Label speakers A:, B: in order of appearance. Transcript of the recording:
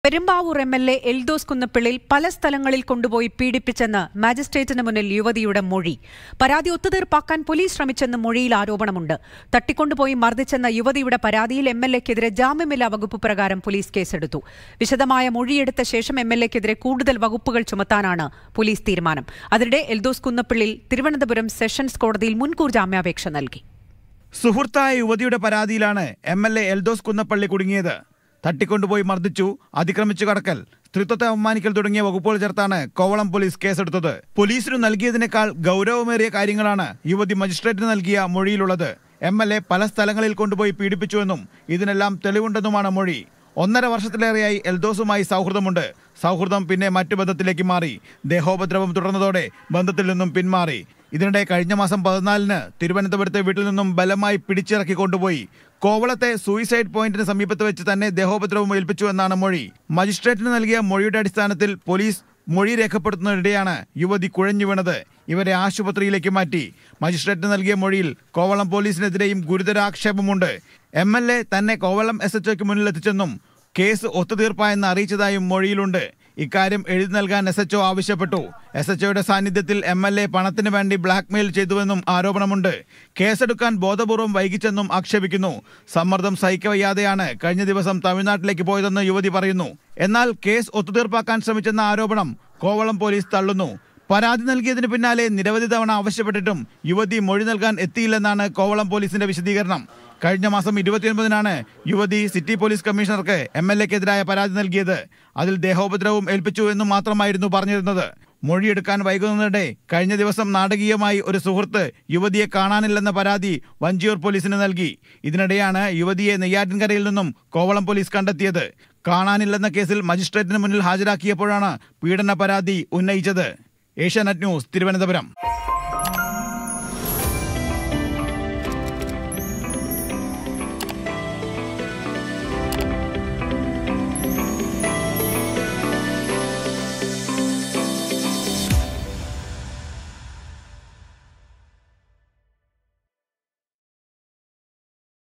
A: Perumbavoor MLA Eldhose Kunnappillil പല സ്ഥലങ്ങളിൽ കൊണ്ടുപോയി പീഡിപ്പിച്ചെന്ന് മാജിസ്ട്രേറ്റിന് മുന്നിൽ യുവതിയുടെ മൊഴി. പരാതി ഒത്തുതീർപ്പാക്കാൻ പോലീസ് ശ്രമിച്ചെന്ന് മൊഴിയിൽ ആരോപണമുണ്ട്. തട്ടിക്കൊണ്ടുപോയി മർദ്ദിച്ചെന്ന യുവതിയുടെ പരാതിയിൽ എംഎൽഎക്കെതിരെ ജാമ്യമില്ലാ വകുപ്പ് പ്രകാരം പോലീസ് കേസെടുത്തു. വിശദമായ മൊഴിയെടുത്ത ശേഷം എംഎൽഎക്കെതിരെ കൂടുതൽ വകുപ്പുകൾ ചുമത്താനാണ് പോലീസ് തീരുമാനം. അതിനിടെ എൽദോസ് കുന്നപ്പിള്ളിൽ തിരുവനന്തപുരം സെഷൻസ് കോടതിയിൽ മുൻകൂർ ജാമ്യാപേക്ഷ നൽകി.
B: സുഹൃത്തായ യുവതിയുടെ പരാതിയിലാണ് എംഎൽഎ എൽദോസ് കുന്നപ്പള്ളി കുടുങ്ങിയത്. തട്ടിക്കൊണ്ടുപോയി മർദ്ദിച്ചു, അതിക്രമിച്ചു കടക്കൽ, സ്ത്രീത്വത്തെ അവമാനിക്കൽ തുടങ്ങിയ വകുപ്പുകൾ ചേർത്താണ് കോവളം പോലീസ് കേസെടുത്തത്. പോലീസിനു നൽകിയതിനേക്കാൾ ഗൗരവമേറിയ കാര്യങ്ങളാണ് യുവതി മജിസ്ട്രേറ്റിന് നൽകിയ മൊഴിയിലുള്ളത്. എംഎൽഎ പല സ്ഥലങ്ങളിൽ കൊണ്ടുപോയി പീഡിപ്പിച്ചുവെന്നും ഇതിനെല്ലാം തെളിവുണ്ടെന്നുമാണ് മൊഴി. 1.5 വർഷത്തിലേറെയായി എൽദോസുമായി സൗഹൃദമുണ്ട്. സൗഹൃദം പിന്നെ മറ്റു ബന്ധത്തിലേക്ക് മാറി. ദേഹോപദ്രവം തുടർന്നതോടെ ബന്ധത്തിൽ നിന്നും പിന്മാറി. ഇതിനിടെ കഴിഞ്ഞ മാസം 14-ന് തിരുവനന്തപുരത്തെ വീട്ടിൽ നിന്നും ബലമായി പിടിച്ചിറക്കി കൊണ്ടുപോയി. കോവളത്തെ സൂയിസൈഡ് പോയിന്റിന് സമീപത്ത് വെച്ച് തന്നെ ദേഹോപദ്രവം ഏൽപ്പിച്ചു എന്നാണ് മൊഴി. മജിസ്ട്രേറ്റിന് നൽകിയ മൊഴിയുടെ അടിസ്ഥാനത്തിൽ പോലീസ് മൊഴി രേഖപ്പെടുത്തുന്നതിനിടെയാണ് യുവതി കുഴഞ്ഞു വീണത്. ഇവരെ ആശുപത്രിയിലേക്ക് മാറ്റി. മജിസ്ട്രേറ്റിന് നൽകിയ മൊഴിയിൽ കോവളം പോലീസിനെതിരെയും ഗുരുതര ആക്ഷേപമുണ്ട്. എംഎൽഎ തന്നെ കോവളം SHOയ്ക്ക് മുന്നിലെത്തിച്ചെന്നും കേസ് ഒത്തുതീർപ്പായെന്ന് അറിയിച്ചതായും മൊഴിയിലുണ്ട്. ഇക്കാര്യം എഴുതി നൽകാൻ SHO ആവശ്യപ്പെട്ടു. SHOയുടെ സാന്നിധ്യത്തിൽ എംഎൽഎ പണത്തിന് വേണ്ടി ബ്ലാക്ക്മെയിൽ ചെയ്തുവെന്നും ആരോപണമുണ്ട്. കേസെടുക്കാൻ ബോധപൂർവം വൈകിച്ചെന്നും ആക്ഷേപിക്കുന്നു. സമ്മർദ്ദം സഹിക്കവയ്യാതെയാണ് കഴിഞ്ഞ ദിവസം തമിഴ്നാട്ടിലേക്ക് പോയതെന്ന് യുവതി പറയുന്നു. എന്നാൽ കേസ് ഒത്തുതീർപ്പാക്കാൻ ശ്രമിച്ചെന്ന ആരോപണം കോവളം പോലീസ് തള്ളുന്നു. പരാതി നൽകിയതിന് പിന്നാലെ നിരവധി തവണ ആവശ്യപ്പെട്ടിട്ടും യുവതി മൊഴി നൽകാൻ എത്തിയില്ലെന്നാണ് കോവളം പോലീസിന്റെ വിശദീകരണം. കഴിഞ്ഞ മാസം 29-നാണ് യുവതി സിറ്റി പോലീസ് കമ്മീഷണർക്ക് എംഎൽഎക്കെതിരായ പരാതി നൽകിയത്. അതിൽ ദേഹോപദ്രവം ഏൽപ്പിച്ചു എന്നും മാത്രമായിരുന്നു പറഞ്ഞിരുന്നത്. മൊഴിയെടുക്കാൻ വൈകുന്നതിനിടെ കഴിഞ്ഞ ദിവസം നാടകീയമായി ഒരു സുഹൃത്ത് യുവതിയെ കാണാനില്ലെന്ന പരാതി വഞ്ചിയൂർ പോലീസിന് നൽകി. ഇതിനിടെയാണ് യുവതിയെ നെയ്യാറ്റിൻകരയിൽ നിന്നും കോവളം പോലീസ് കണ്ടെത്തിയത്. കാണാനില്ലെന്ന കേസിൽ മജിസ്ട്രേറ്റിന് മുന്നിൽ ഹാജരാക്കിയപ്പോഴാണ് പീഡന പരാതി ഉന്നയിച്ചത്. ഏഷ്യാനെറ്റ് ന്യൂസ്, തിരുവനന്തപുരം.